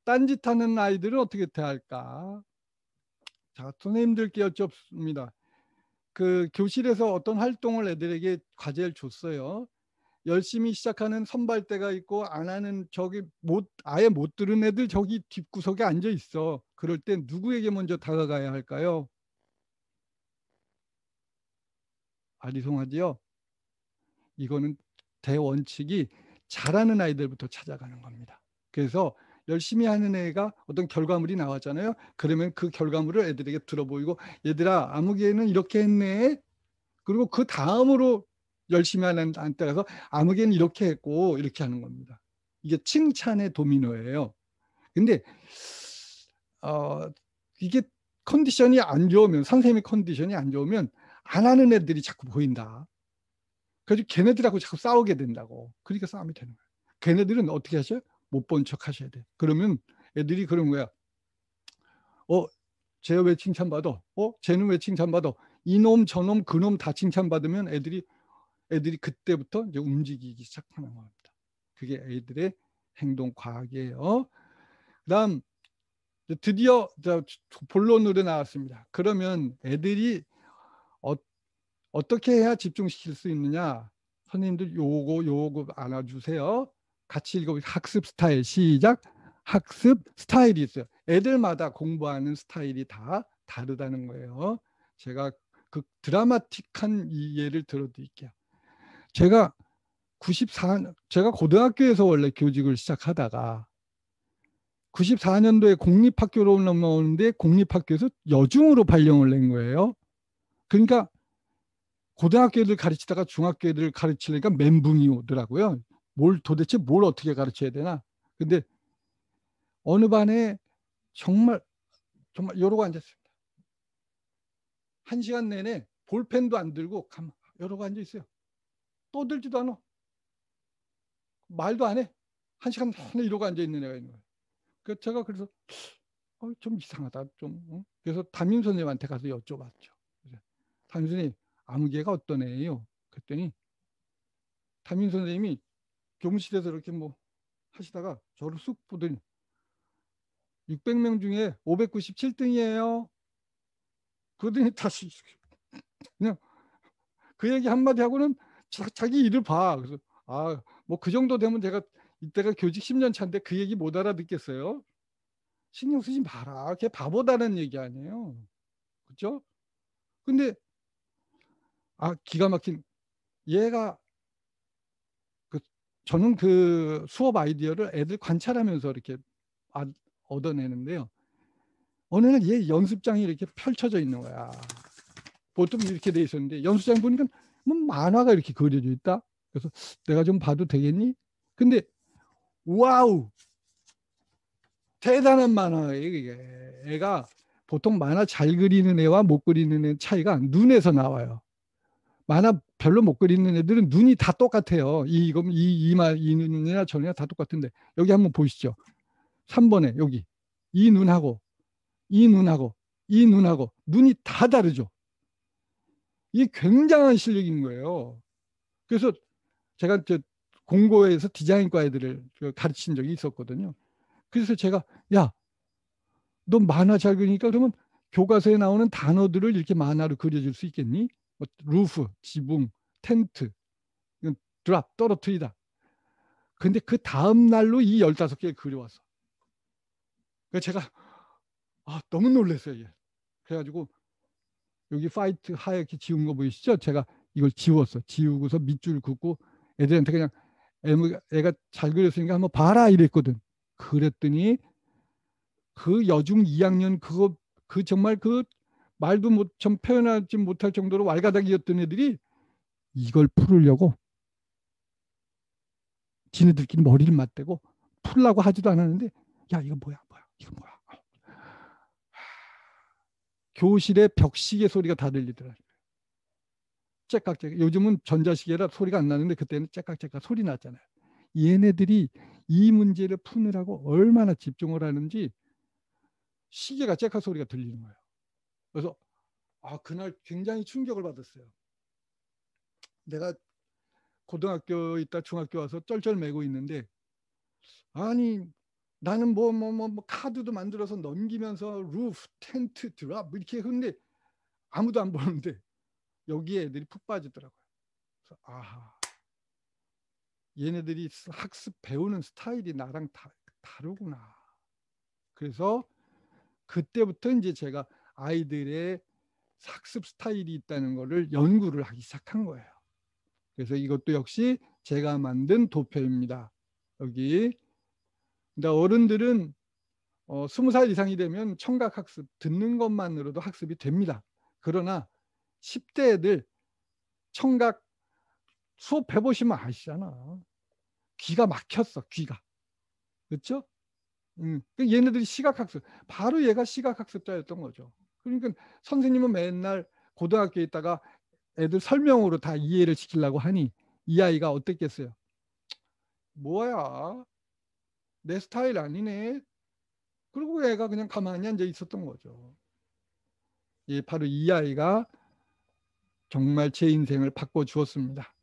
딴짓하는 아이들은 어떻게 대할까? 자, 선생님들께 여쭙습니다. 그 교실에서 어떤 활동을 애들에게 과제를 줬어요. 열심히 시작하는 선발대가 있고 안 하는 저기 아예 못 들은 애들 저기 뒷구석에 앉아 있어. 그럴 때 누구에게 먼저 다가가야 할까요? 아리송하지요? 이거는 대원칙이 잘하는 아이들부터 찾아가는 겁니다. 그래서 열심히 하는 애가 어떤 결과물이 나왔잖아요. 그러면 그 결과물을 애들에게 들어보이고, 얘들아 아무개는 이렇게 했네. 그리고 그 다음으로 열심히 하는 한테 가서 아무개는 이렇게 했고, 이렇게 하는 겁니다. 이게 칭찬의 도미노예요. 근데 어, 이게 컨디션이 안 좋으면, 선생님의 컨디션이 안 좋으면 안 하는 애들이 자꾸 보인다. 그래서 걔네들하고 자꾸 싸우게 된다고. 그러니까 싸움이 되는 거예요. 걔네들은 어떻게 하셔요? 못 본 척 하셔야 돼. 그러면 애들이 그런 거야. 쟤 왜 칭찬받아? 쟤는 왜 칭찬받아? 이놈 저놈 그놈 다 칭찬받으면 애들이 그때부터 이제 움직이기 시작하는 겁니다. 그게 애들의 행동 과학이에요. 그다음 드디어 본론으로 나왔습니다. 그러면 애들이 어떻게 해야 집중시킬 수 있느냐? 선생님들 요거 알아주세요. 같이 읽어보세요. 학습 스타일 시작. 학습 스타일이 있어요. 애들마다 공부하는 스타일이 다 다르다는 거예요. 제가 그 드라마틱한 이 예를 들어드릴게요. 제가 제가 고등학교에서 원래 교직을 시작하다가 94년도에 공립학교로 넘어오는데 공립학교에서 여중으로 발령을 낸 거예요. 그러니까 고등학교 애들 가르치다가 중학교 애들 가르치려니까 멘붕이 오더라고요. 도대체 뭘 어떻게 가르쳐야 되나. 근데 어느 반에 정말 이러고 앉았습니다. 1시간 내내 볼펜도 안 들고 이러고 앉아 있어요. 떠들지도 않아. 말도 안 해. 1시간 내내 이러고 앉아 있는 애가 있는 거예요. 그래서 제가 좀 이상하다. 그래서 담임 선생님한테 가서 여쭤봤죠. 담임 선생님, 아무개가 어떤 애예요? 그랬더니 담임 선생님이 교무실에서 이렇게 하시다가 저를 쑥 보더니 600명 중에 597등이에요. 그러더니 다시 그냥 그 얘기 한마디 하고는 자기 일을 봐. 그래서 뭐 그 정도 되면 제가 이때가 교직 10년 차인데 그 얘기 못 알아듣겠어요. 신경 쓰지 마라. 걔 바보다는 얘기 아니에요. 그렇죠? 근데 기가 막힌 얘가 저는 그 수업 아이디어를 애들 관찰하면서 이렇게 얻어내는데요. 어느 날 얘 연습장이 이렇게 펼쳐져 있는 거야. 보통 이렇게 돼 있었는데 연습장 보니까 만화가 이렇게 그려져 있다. 그래서 내가 좀 봐도 되겠니? 근데 와우, 대단한 만화예요. 이게 애가 보통 만화 잘 그리는 애와 못 그리는 애 차이가 눈에서 나와요. 만화 별로 못 그리는 애들은 눈이 다 똑같아요. 이 눈이나 저 눈이나 다 똑같은데 여기 한번 보시죠. 3번에 여기 이 눈하고 이 눈하고 이 눈하고 눈이 다 다르죠. 이게 굉장한 실력인 거예요. 그래서 제가 공고에서 디자인과 애들을 가르친 적이 있었거든요. 그래서 제가 너 만화 잘 그리니까 그러면 교과서에 나오는 단어들을 이렇게 만화로 그려줄 수 있겠니? 루프, 지붕, 텐트, 드랍, 떨어뜨리다. 근데 그 다음 날로 이 15개를 그려왔어. 그래서 제가 너무 놀랐어요. 얘. 그래가지고 여기 파이트 하얗게 지운 거 보이시죠? 제가 이걸 지웠어. 지우고서 밑줄 긋고 애들한테 그냥 애가 잘 그렸으니까 한번 봐라 이랬거든. 그랬더니 그 여중 2학년 정말 말도 좀 표현하지 못할 정도로 왈가닥이었던 애들이 이걸 풀으려고 지네들끼리 머리를 맞대고 풀라고 하지도 않았는데 이거 뭐야 이거 뭐야. 교실에 벽시계 소리가 다 들리더라고요. 째깍째깍. 요즘은 전자시계라 소리가 안 나는데 그때는 째깍째깍 소리 났잖아요. 얘네들이 이 문제를 푸느라고 얼마나 집중을 하는지 시계가 째깍 소리가 들리는 거예요. 그래서 그날 굉장히 충격을 받았어요. 내가 고등학교 있다 중학교 와서 쩔쩔매고 있는데 아니 나는 뭐 카드도 만들어서 넘기면서 루프, 텐트, 드랍 이렇게 했는데 아무도 안 보는데 여기에 애들이 푹 빠지더라고요. 그래서 아하, 얘네들이 학습 배우는 스타일이 나랑 다르구나. 그래서 그때부터 이제 제가 아이들의 학습 스타일이 있다는 것을 연구를 하기 시작한 거예요. 그래서 이것도 역시 제가 만든 도표입니다. 여기. 근데 어른들은 20살 이상이 되면 청각학습, 듣는 것만으로도 학습이 됩니다. 그러나 10대 애들 청각 수업 해보시면 아시잖아. 귀가 막혔어, 귀가. 그렇죠? 얘네들이 시각학습, 바로 얘가 시각학습자였던 거죠. 그러니까 선생님은 맨날 고등학교에 있다가 애들 설명으로 다 이해를 시키려고 하니 이 아이가 어땠겠어요? 뭐야? 내 스타일 아니네. 그리고 애가 그냥 가만히 앉아 있었던 거죠. 예, 바로 이 아이가 정말 제 인생을 바꿔주었습니다.